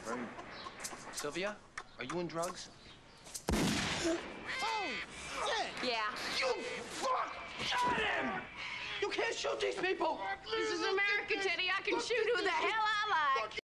Very... Sylvia, are you in drugs? Oh, Yeah. You fuck! Shot him! You can't shoot these people! This is America, Teddy. I can shoot who the hell I like.